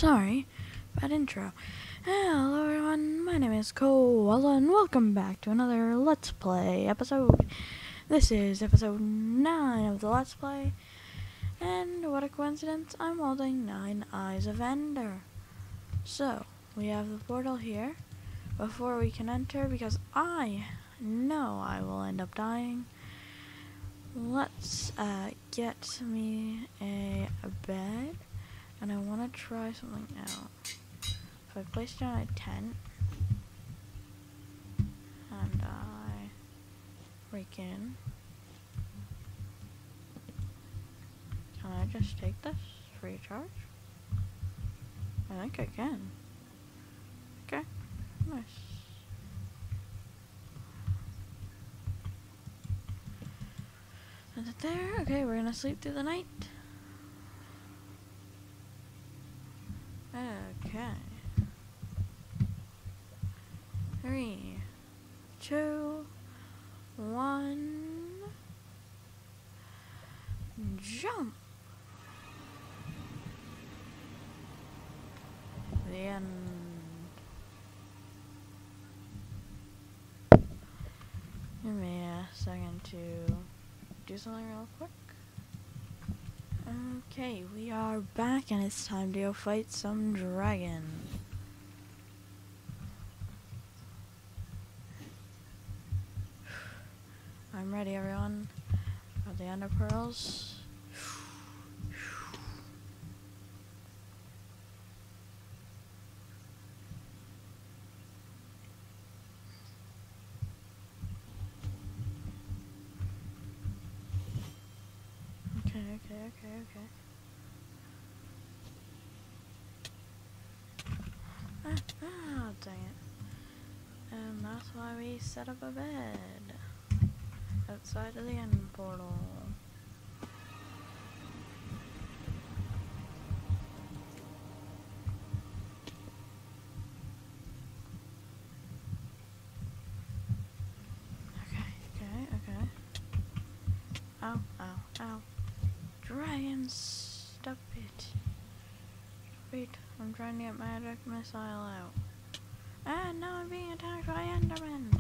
Sorry, bad intro. Hello everyone, my name is Koala and welcome back to another Let's Play episode. This is episode 9 of the Let's Play, and what a coincidence, I'm holding 9 Eyes of Ender. So, we have the portal here. Before we can enter, because I know I will end up dying, let's get me a bed. And I want to try something out. So I placed down a tent. And I break in. Can I just take this free of charge? I think I can. Okay, nice. Is it there? Okay, we're gonna sleep through the night. Okay. 3, 2, 1. Jump. The end. Give me a second to do something real quick. Okay, we are back and it's time to go fight some dragon. I'm ready, everyone. Got the ender pearls. Okay. Dang it. And that's why we set up a bed outside of the end portal. Okay. Ow. Dragons, stop it. Wait, I'm trying to get magic missile out. And now I'm being attacked by Endermen.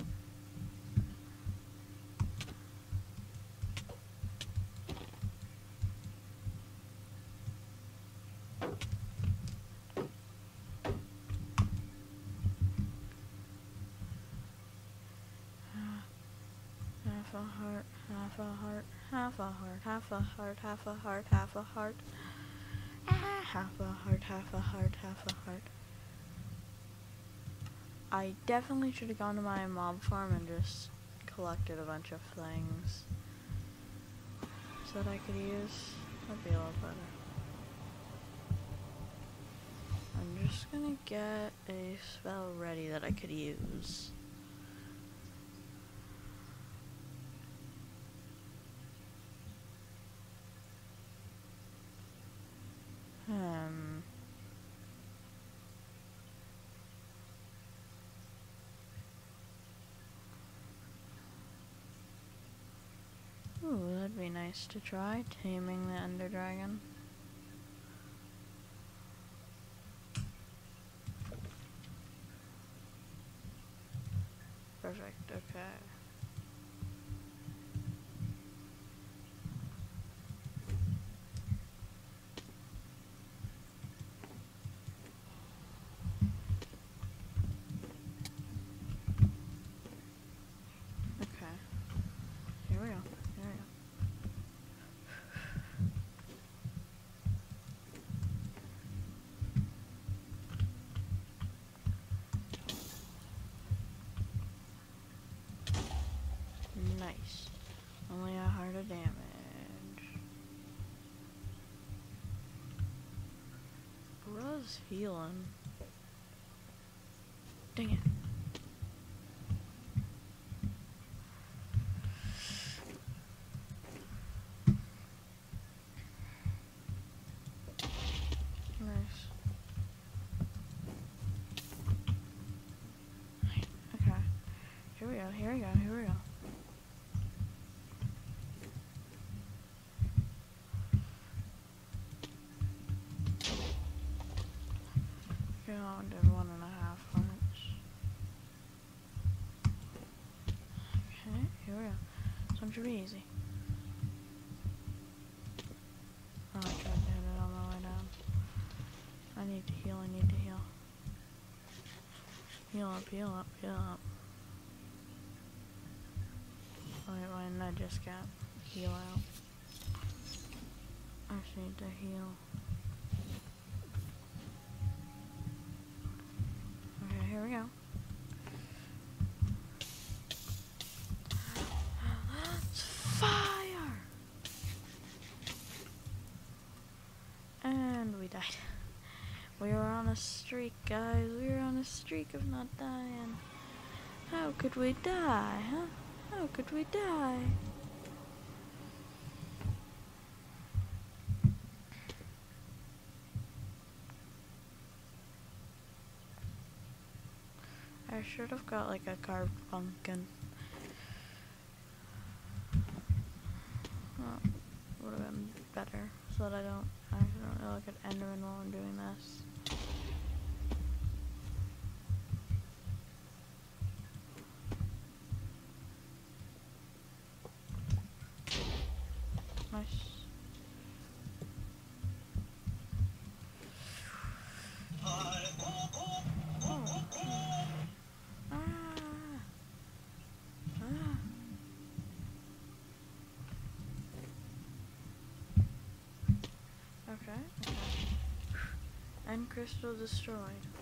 Half a heart. Half a heart. Half a heart. I definitely should have gone to my mob farm and just collected a bunch of things so that I could use. That'd be a lot better. I'm just gonna get a spell ready that I could use. Ooh, that'd be nice to try, taming the Ender Dragon. Perfect, okay. Here we go. Nice. Only a heart of damage. Bruh's healing. Dang it. Nice. Okay. Here we go. Oh, I did 1.5 hearts. Okay, here we go. This one should be easy. Oh, I tried to hit it on the way down. I need to heal, I need to heal. Heal up, heal up, heal up. Wait, why didn't I just get heal out? I just need to heal. Okay, here we go. It's fire! And we died. We were on a streak, guys. We were on a streak of not dying. How could we die, huh? How could we die? I should have got like a carved pumpkin. Well, would have been better so that I don't accidentally look at Enderman while I'm doing this. Nice. Okay. End crystal destroyed.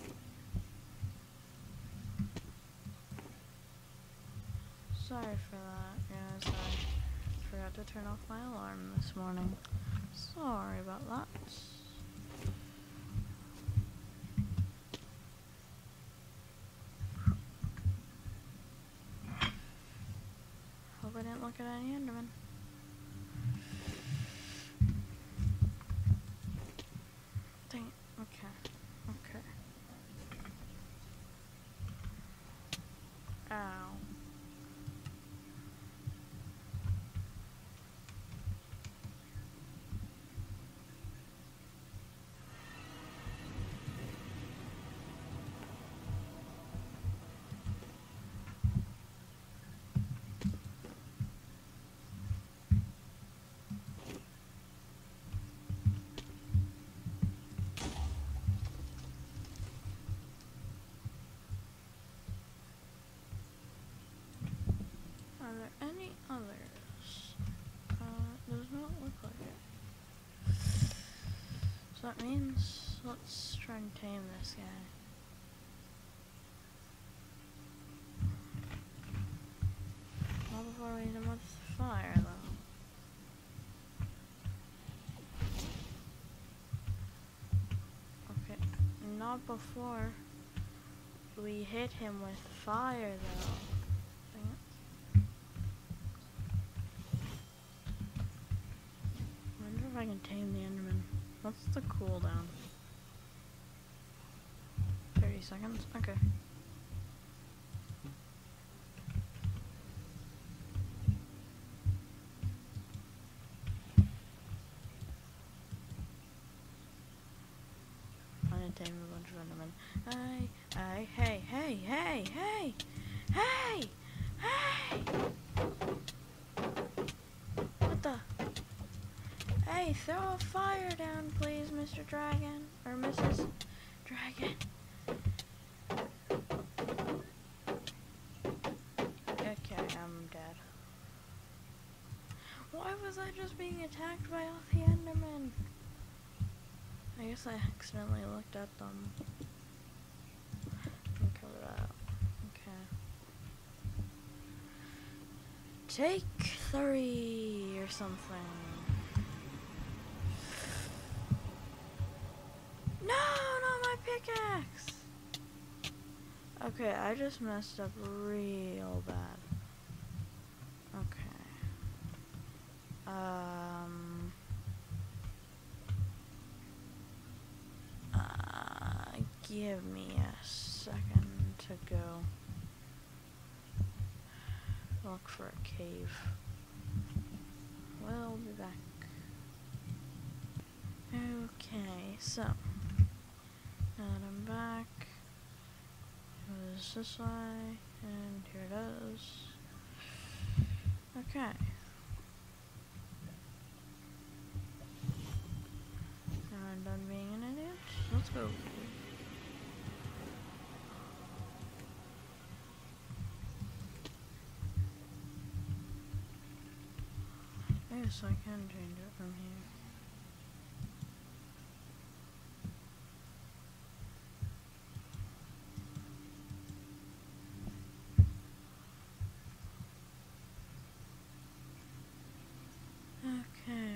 Sorry for that, guys. I forgot to turn off my alarm this morning. Sorry about that. Hope I didn't look at any Enderman. Dang it. Okay. Okay. Ow. Are there any others? Does not look like it. So that means let's try and tame this guy. Not before we hit him with fire, though. Okay, not before we hit him with fire, though. I can tame the Enderman. What's the cooldown? 30 seconds? Okay. I'm gonna tame a bunch of Endermen. Hey, hey, hey, hey, hey, hey, hey! What the? Hey, throw a fire down, please, Mr. Dragon. Or Mrs. Dragon. Okay, I'm dead. Why was I just being attacked by all the Endermen? I guess I accidentally looked at them. And cover that. Okay. Take 3 or something. No, not my pickaxe! Okay, I just messed up real bad. Okay. Give me a second to go look for a cave. We'll be back. Okay, so now that I'm back, this way, and here it is. Okay. Now I'm done being an idiot. Let's go. Yes, I can change it from here. Okay.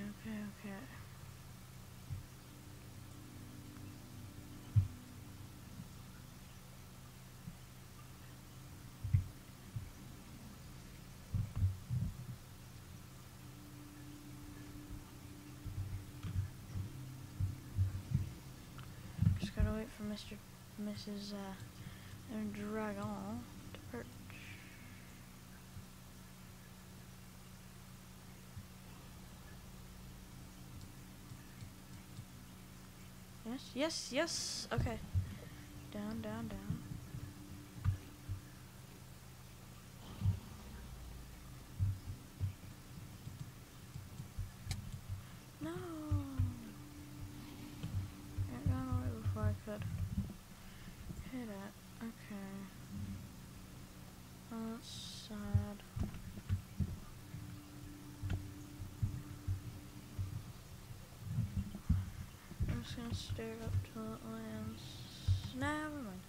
Just gotta wait for Mrs. Dragon to perch. Yes. Okay. Down. No. It got away before I could hit it. Okay. Oh, that's sad. I'm just gonna stare up till it lands. Never mind.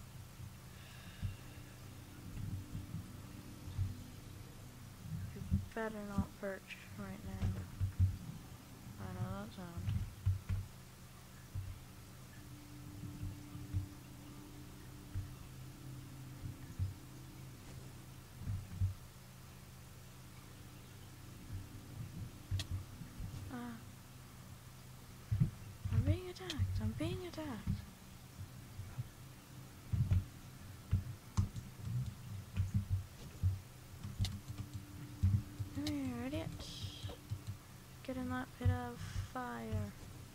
You better not perch right now. I know that sound. I'm being attacked. Come here, idiot. Get in that pit of fire.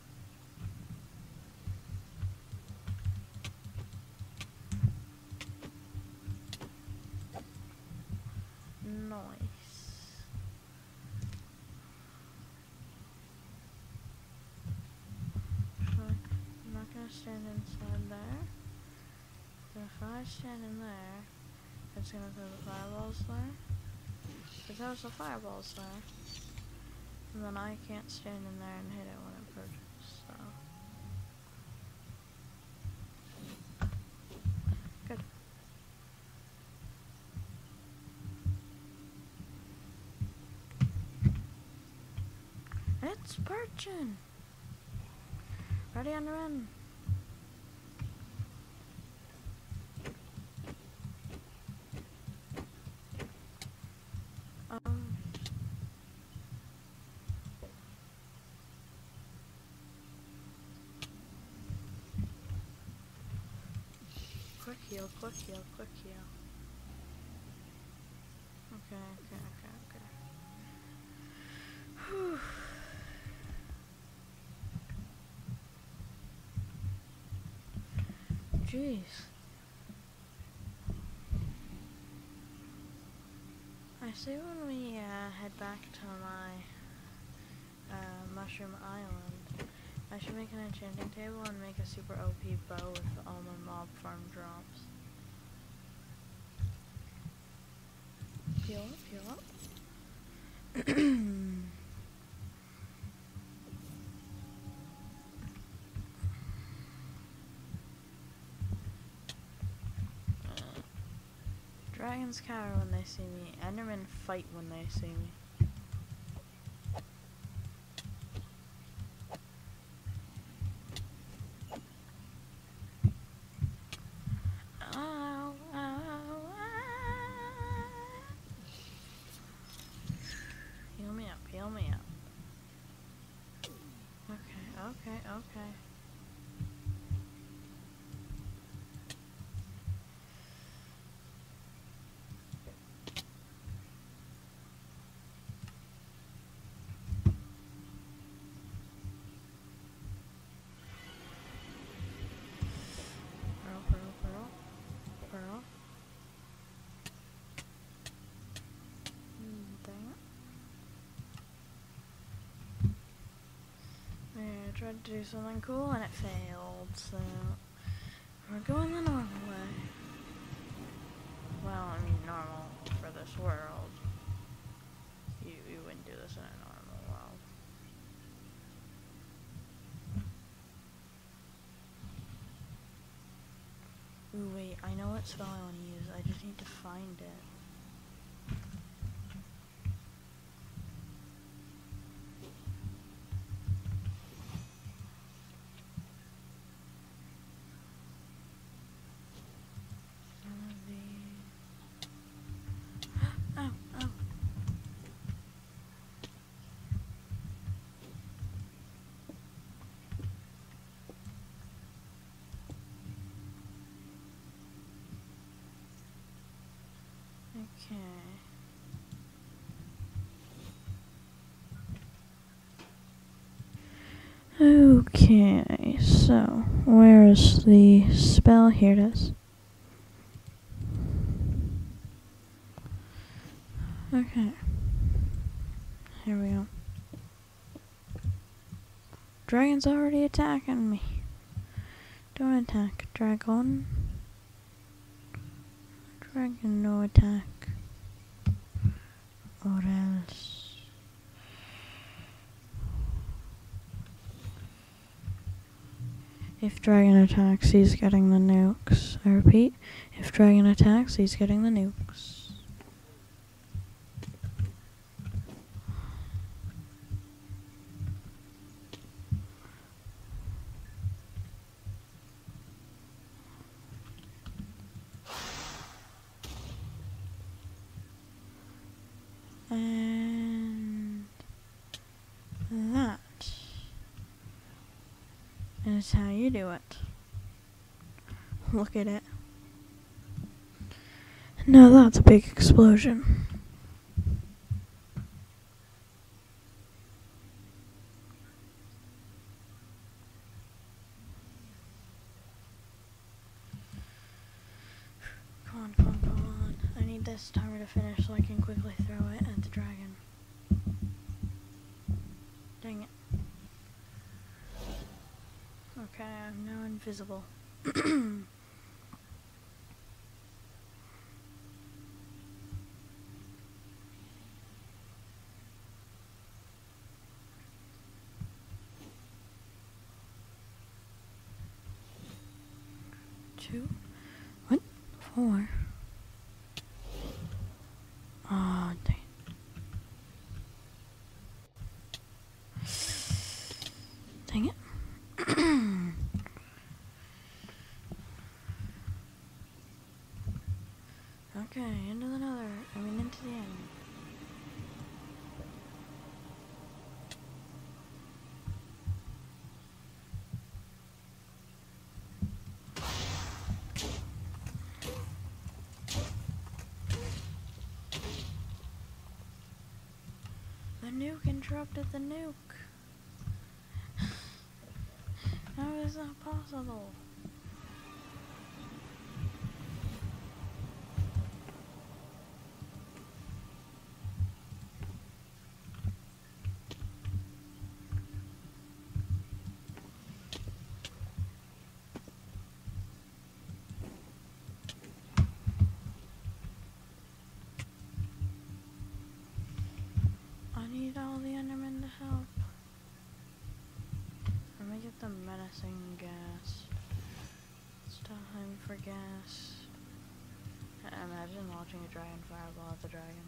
Nice. I'm not gonna stand inside there. If I stand in there, it's gonna throw the fireballs there. It throws the fireballs there. And then I can't stand in there and hit it when it perches, so. Good. It's perching! Ready on the run. Quick heal. Okay. Whew. Jeez. I say when we head back to my Mushroom Island, I should make an enchanting table and make a super OP bow with all my mob farm drops. Heal up. Dragons cower when they see me. Endermen fight when they see me. Heal me up. Okay. Pearl. tried to do something cool and it failed, so we're going the normal way. Well, I mean normal for this world. You wouldn't do this in a normal world. Ooh, wait, I know what spell I want to use. I just need to find it. Ow, ow. Okay. Okay, so where is the spell? Here it is. Okay. Here we go. Dragon's already attacking me. Don't attack, dragon. Dragon, no attack. Or else. If dragon attacks, he's getting the nukes. I repeat, if dragon attacks, he's getting the nukes. And that is how you do it. Look at it. Now that's a big explosion. Come on, come on, come on. I need this timer to finish so I can quickly throw it at the dragon. Dang it. Okay, I'm now invisible. Two? What? 4? Oh, dang. Dang it. Okay, into the nether. I mean, into the end. The nuke interrupted the nuke. How is that possible? I need all the Endermen to help. Let me get the menacing gas. It's time for gas. Imagine launching a dragon fireball at the dragon.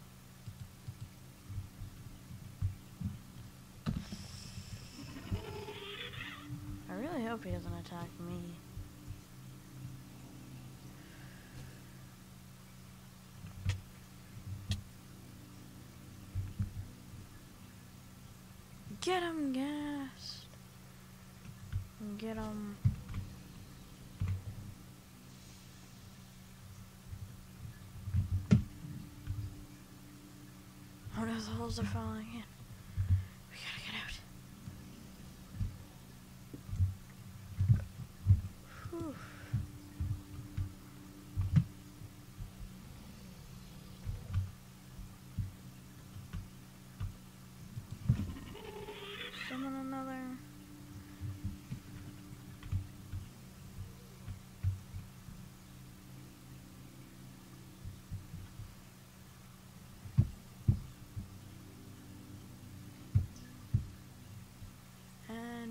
I really hope he doesn't attack me. Get him, gas! Get him. Oh no, the holes are falling in. We gotta get out. Whew. Summon another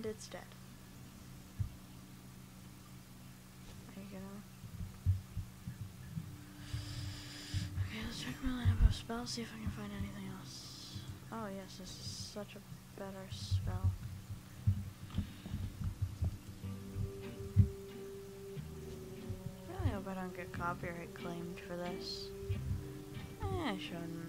And it's dead. Are you gonna... Okay, let's check my lineup of spells, see if I can find anything else. Oh yes, this is such a better spell. I hope I don't get copyright claimed for this. I shouldn't.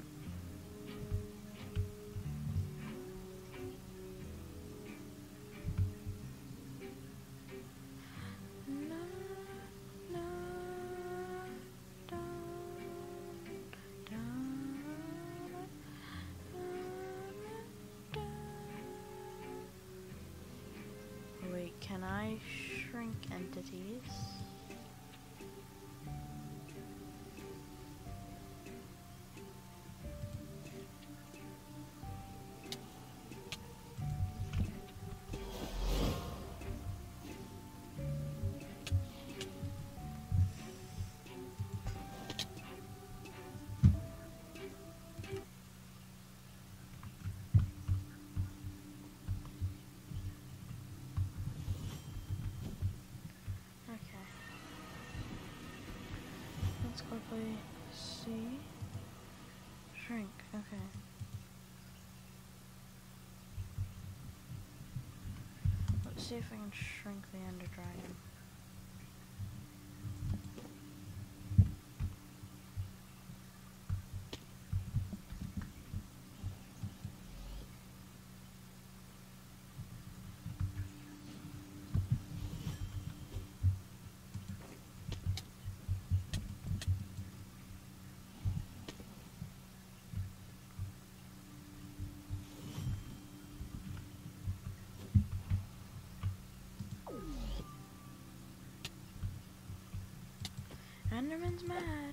Wait, can I shrink entities? Let's quickly see. Shrink, okay. Let's see if I can shrink the Ender Dragon. Enderman's mad.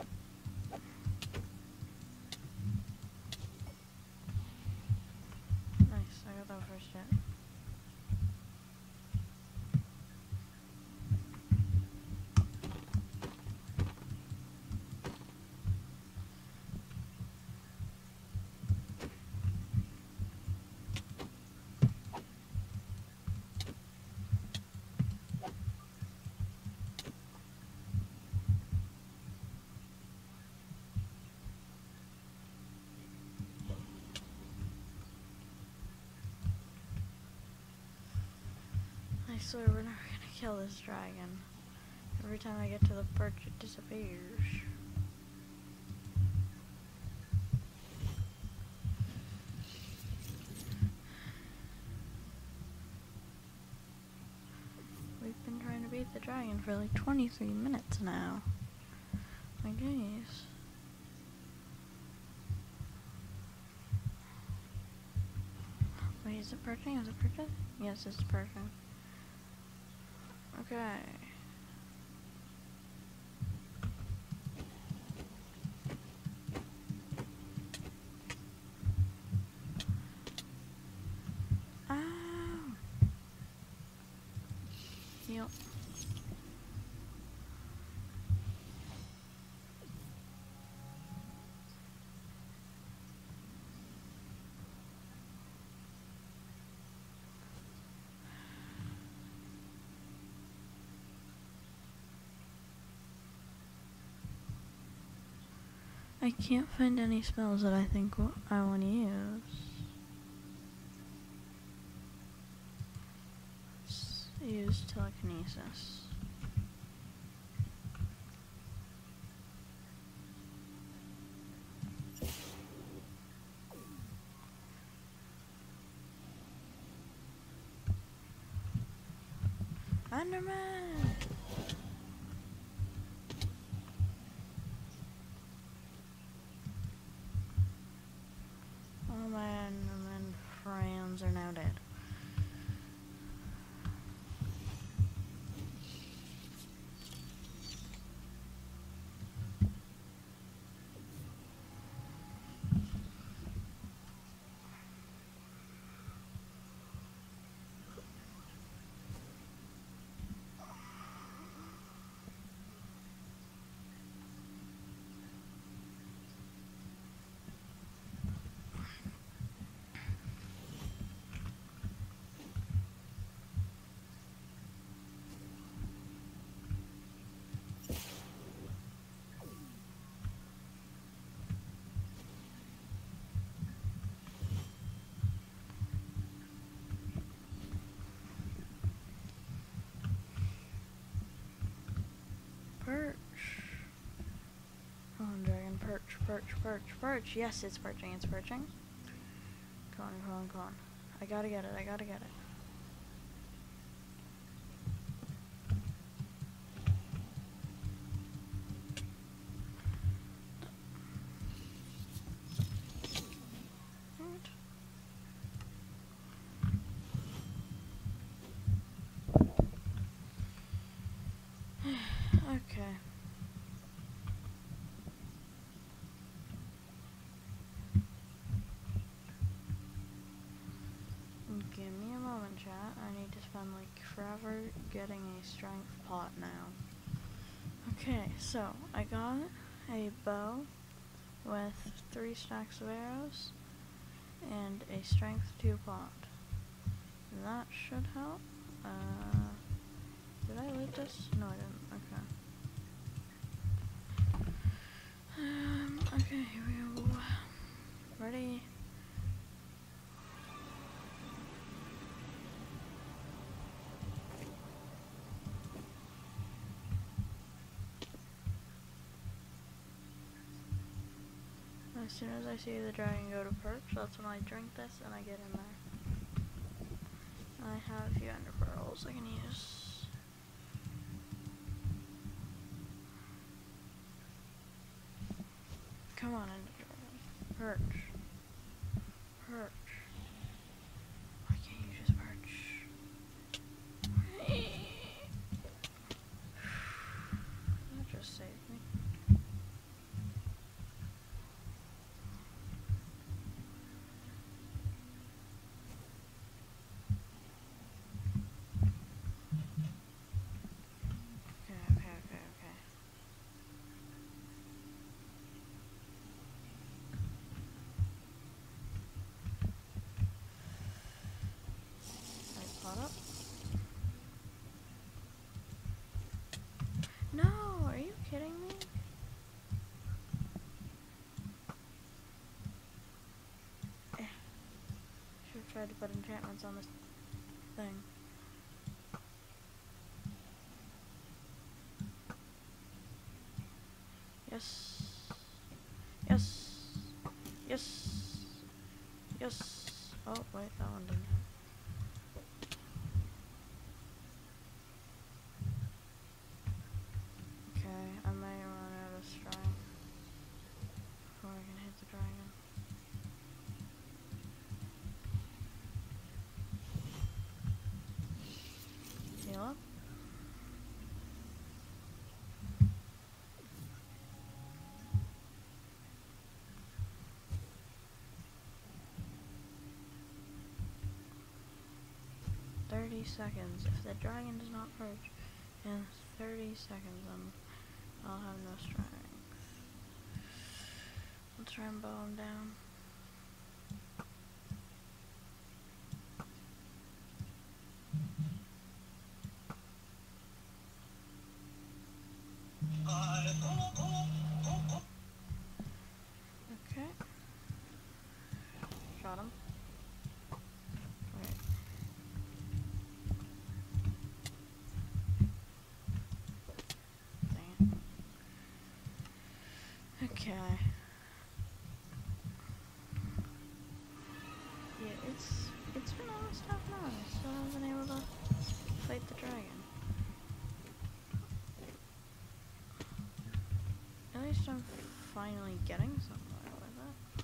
Nice, I got that first hit. I swear we're never gonna kill this dragon. Every time I get to the perch, it disappears. We've been trying to beat the dragon for like 23 minutes now. My goodness. Wait, is it perching? Is it perching? Yes, it's perching. Okay. Ow! Heal. I can't find any spells that I think I want to use. Let's use telekinesis. Enderman! All my Enderman friends are now dead. Perch, perch, perch. Yes, it's perching, it's perching. Come on, come on, come on. I gotta get it, I gotta get it. Okay. Give me a moment, chat. I need to spend like forever getting a strength pot now. Okay, so I got a bow with 3 stacks of arrows and a strength 2 pot. That should help. Did I loot this? No, I didn't. Okay. Okay, here we go. Ready? As soon as I see the dragon go to perch, that's when I drink this and I get in there. I have a few ender pearls I can use. Come on, ender dragon. Perch. Perch. Why can't you just perch? That just saved me. No, are you kidding me? Should have tried to put enchantments on this thing. Yes. Yes. Yes. Yes. Oh, wait, that one didn't hit. I may run out of strength before I can hit the dragon. Heal up. $30 If the dragon does not purge in 30 seconds, I'll have no strength. Let's try and bow him down. Okay. Shot him. Okay. Yeah, it's been almost half an hour. I still haven't been able to fight the dragon. At least I'm finally getting somewhere with it.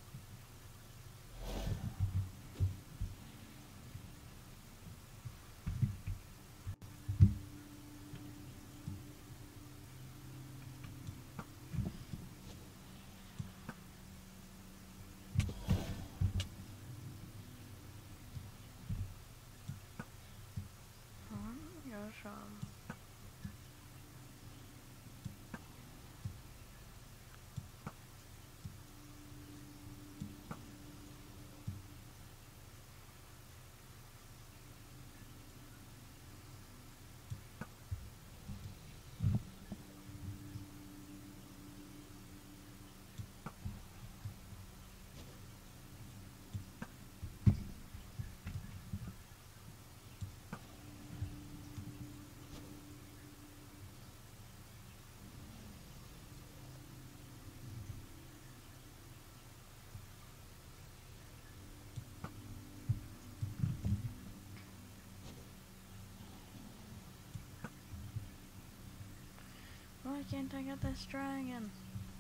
Gosh, Why can't I get this dragon?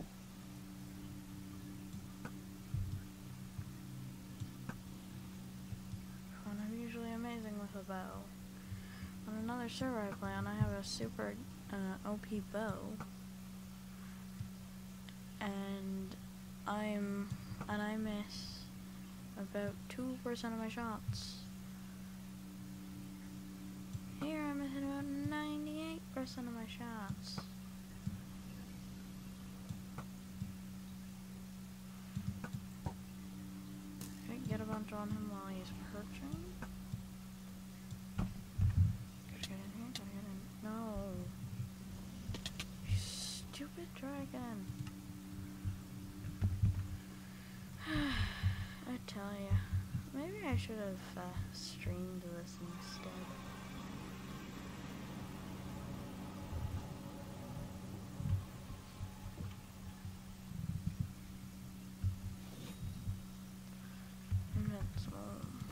I'm usually amazing with a bow. On another server I play on, I have a super OP bow, and I miss about 2% of my shots. Here I'm missing about 98% of my shots. Okay, get a bunch on him while he's perching. Gotta get in here, gotta get in. No! You stupid dragon! I tell ya, maybe I should have streamed this instead. Invincible.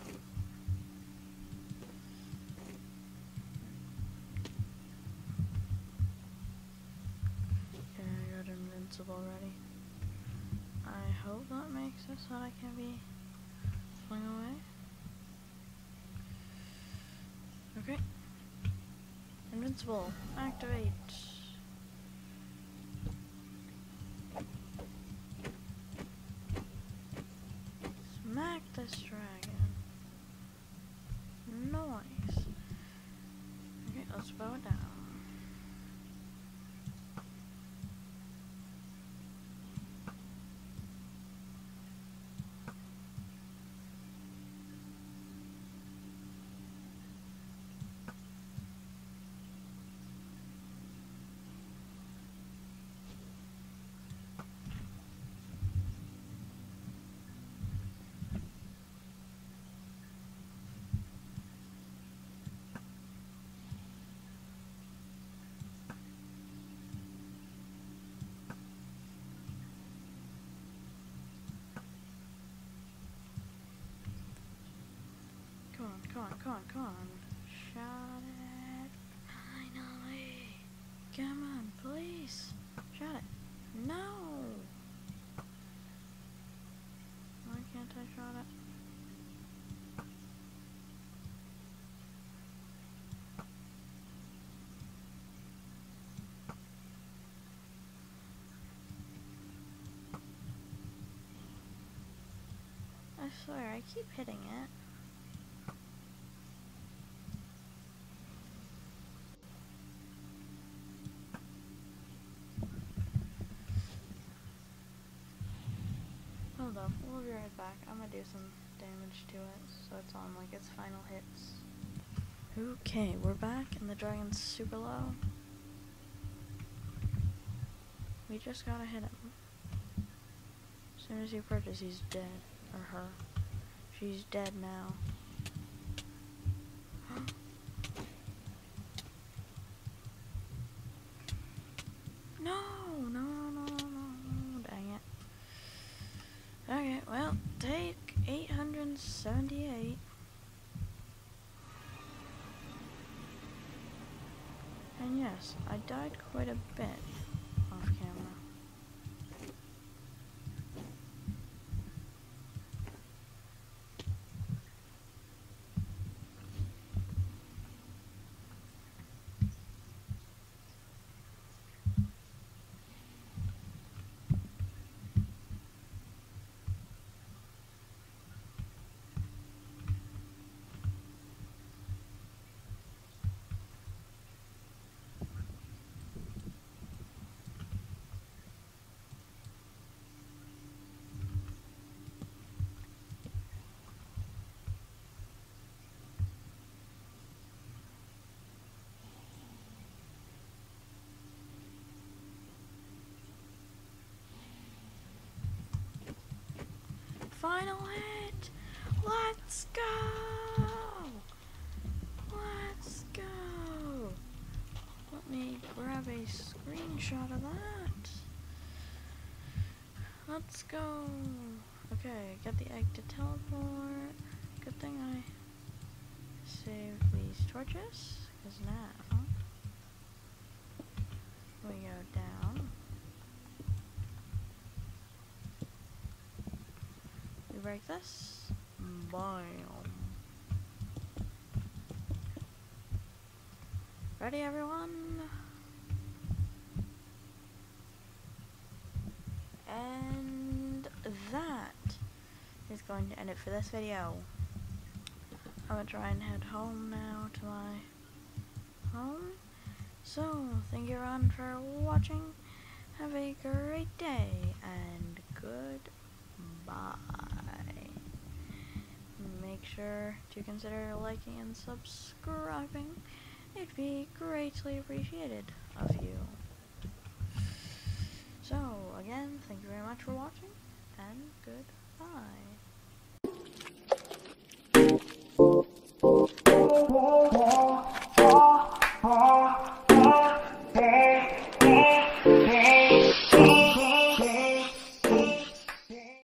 Okay, I got invincible already. I hope that makes it so that I can be flying away. Okay. Invincible. Activate. Smack this dragon. Nice. Okay, let's bow it down. Come on. Shot it. Finally. Come on, please. Shot it. No. Why can't I shot it? I swear, I keep hitting it. Hold up, we'll be right back. I'm gonna do some damage to it, so it's on like its final hits. Okay, we're back, and the dragon's super low. We just gotta hit him. As soon as he approaches, he's dead. Or her. She's dead now. No! Dang it. Okay, well, take 878. And yes, I died quite a bit off camera. Final hit! Let's go! Let's go! Let me grab a screenshot of that. Let's go! Okay, get the egg to teleport. Good thing I saved these torches, because now We go down. We break this. Bam. Ready, everyone? And that is going to end it for this video. I'm gonna try and head home now to my home. So, thank you everyone for watching. Have a great day and goodbye. Make sure to consider liking and subscribing. It'd be greatly appreciated of you. So, again, thank you very much for watching and goodbye.